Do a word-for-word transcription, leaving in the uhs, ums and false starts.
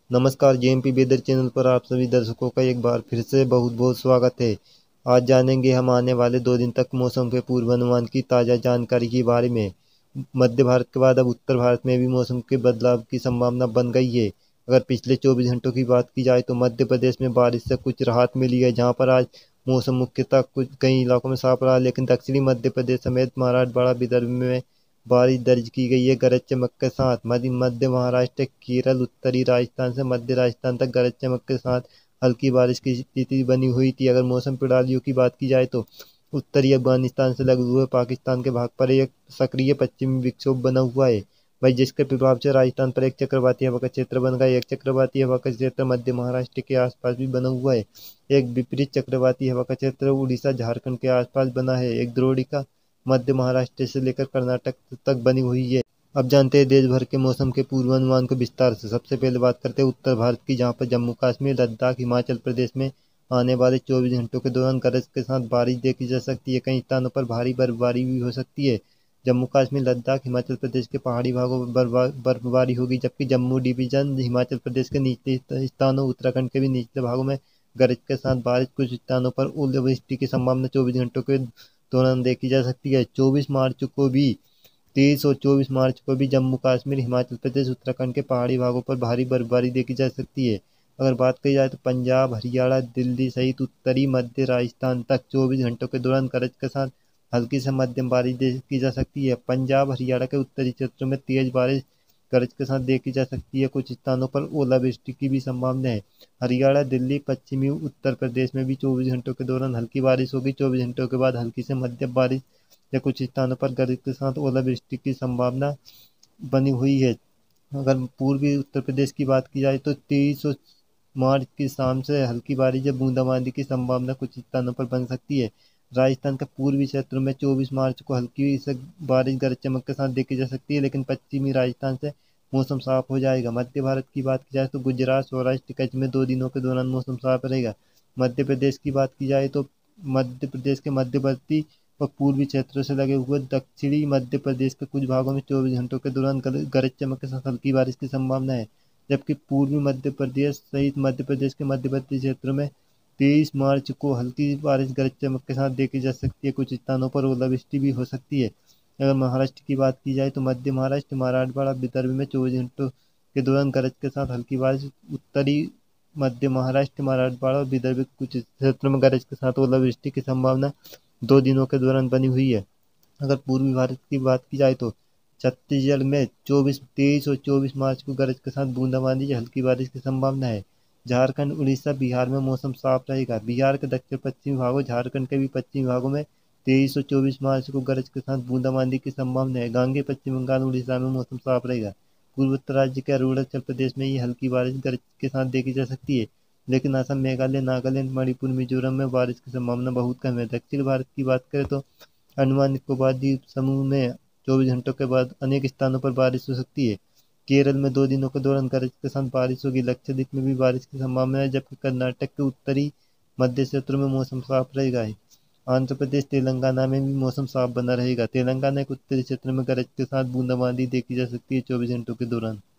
नमस्कार, JMP weather channel पर आप सभी दर्शकों का एक बार फिर से बहुत बहुत स्वागत है। आज जानेंगे हम आने वाले दो दिन तक मौसम के पूर्वानुमान की ताज़ा जानकारी के बारे में। मध्य भारत के बाद अब उत्तर भारत में भी मौसम के बदलाव की संभावना बन गई है। अगर पिछले चौबीस घंटों की बात की जाए तो मध्य प्रदेश में बारिश से कुछ राहत मिली है, जहाँ पर आज मौसम मुख्यतः कुछ कई इलाकों में साफ रहा, लेकिन दक्षिणी मध्य प्रदेश समेत मराठवाड़ा, विदर्भ में बारिश दर्ज की गई है गरज चमक के साथ। मध्य मध्य महाराष्ट्र, केरल, उत्तरी राजस्थान से मध्य राजस्थान तक गरज चमक के साथ हल्की बारिश की स्थिति बनी हुई थी। अगर मौसम प्रणालियों की बात की जाए तो उत्तरी अफगानिस्तान से लगे हुए पाकिस्तान के भाग पर एक सक्रिय पश्चिमी विक्षोभ बना हुआ है, भाई, जिसके प्रभाव से राजस्थान पर एक चक्रवाती हवा का क्षेत्र बन गया है। एक चक्रवाती हवा का क्षेत्र मध्य महाराष्ट्र के आसपास भी बना हुआ है। एक विपरीत चक्रवाती हवा का क्षेत्र उड़ीसा, झारखंड के आसपास बना है। एक द्रोणिका मध्य महाराष्ट्र से लेकर कर्नाटक तक बनी हुई है। अब जानते हैं देश भर के मौसम के पूर्वानुमान को विस्तार से। सबसे पहले बात करते हैं उत्तर भारत की, जहां पर जम्मू कश्मीर, लद्दाख, हिमाचल प्रदेश में आने वाले चौबीस घंटों के दौरान गरज के साथ बारिश देखी जा सकती है। कई स्थानों पर भारी बर्फबारी भी हो सकती है। जम्मू कश्मीर, लद्दाख, हिमाचल प्रदेश के पहाड़ी भागों पर बर्फबारी होगी, जबकि जम्मू डिवीजन, हिमाचल प्रदेश के निचले स्थानों, उत्तराखंड के भी निचले भागों में गरज के साथ बारिश, कुछ स्थानों पर ओलावृष्टि की संभावना चौबीस घंटों के दौरान देखी जा सकती है। चौबीस मार्च को भी तेईस और चौबीस मार्च को भी जम्मू कश्मीर, हिमाचल प्रदेश, उत्तराखंड के पहाड़ी भागों पर भारी बर्फबारी देखी जा सकती है। अगर बात की जाए तो पंजाब, हरियाणा, दिल्ली सहित उत्तरी मध्य राजस्थान तक चौबीस घंटों के दौरान गरज के साथ हल्की से मध्यम बारिश देखी जा सकती है। पंजाब, हरियाणा के उत्तरी क्षेत्रों में तेज बारिश गरज के साथ देखी जा सकती है। कुछ स्थानों पर ओलावृष्टि की भी संभावना है। हरियाणा, दिल्ली, पश्चिमी उत्तर प्रदेश में भी चौबीस घंटों के दौरान हल्की बारिश होगी। चौबीस घंटों के बाद हल्की से मध्यम बारिश या कुछ स्थानों पर गरज के साथ ओलावृष्टि की संभावना बनी हुई है। अगर पूर्वी उत्तर प्रदेश की बात की जाए तो तेईस मार्च की शाम से हल्की बारिश या बूंदाबांदी की संभावना कुछ स्थानों पर बन सकती है। राजस्थान के पूर्वी क्षेत्रों में चौबीस मार्च को हल्की से बारिश गरज चमक के साथ देखी जा सकती है, लेकिन पश्चिमी राजस्थान से मौसम साफ हो जाएगा। मध्य भारत की बात की जाए तो गुजरात, सौराष्ट्र, कच्छ में दो दिनों के दौरान मौसम साफ रहेगा। मध्य प्रदेश की बात की जाए तो मध्य प्रदेश के मध्यवर्ती और पूर्वी क्षेत्रों से लगे हुए दक्षिणी मध्य प्रदेश के कुछ भागों में चौबीस घंटों के दौरान गरज चमक के साथ हल्की बारिश की संभावना है, जबकि पूर्वी मध्य प्रदेश सहित मध्य प्रदेश के मध्यवर्ती क्षेत्रों में तेईस मार्च को हल्की बारिश गरज चमक के साथ देखी जा सकती है। कुछ स्थानों पर ओलावृष्टि भी हो सकती है। अगर महाराष्ट्र की बात की जाए तो मध्य महाराष्ट्र, मराठवाड़ा, विदर्भ में चौबीस घंटों के दौरान गरज के साथ हल्की बारिश, उत्तरी मध्य महाराष्ट्र, मराठवाड़ा और विदर्भ के कुछ क्षेत्रों में गरज के साथ ओलावृष्टि की संभावना दो दिनों के दौरान बनी हुई है। अगर पूर्वी भारत की बात की जाए तो छत्तीसगढ़ में चौबीस तेईस और चौबीस मार्च को गरज के साथ बूंदाबांदी या हल्की बारिश की संभावना है। झारखंड, उड़ीसा, बिहार में मौसम साफ रहेगा। बिहार के दक्षिण पश्चिमी भागों, झारखंड के भी पश्चिमी भागों में तेईस और चौबीस मार्च को गरज के साथ बूंदाबांदी की संभावना है। गांगे, पश्चिम बंगाल, उड़ीसा में मौसम साफ रहेगा। पूर्वोत्तर राज्य के अरुणाचल प्रदेश में ये हल्की बारिश गरज के साथ देखी जा सकती है, लेकिन असम, मेघालय, नागालैंड, मणिपुर, मिजोरम में बारिश की संभावना बहुत कम है। दक्षिण भारत की बात करें तो अंडमान निकोबार द्वीप समूह में चौबीस घंटों के बाद अनेक स्थानों पर बारिश हो सकती है। केरल में दो दिनों के दौरान गरज के साथ बारिश होगी। लक्षद्वीप में भी बारिश की संभावना है, जबकि कर्नाटक के उत्तरी मध्य क्षेत्रों में मौसम साफ रहेगा। आंध्र प्रदेश, तेलंगाना में भी मौसम साफ बना रहेगा। तेलंगाना के उत्तरी क्षेत्र में गरज के साथ बूंदाबांदी देखी जा सकती है चौबीस घंटों के दौरान।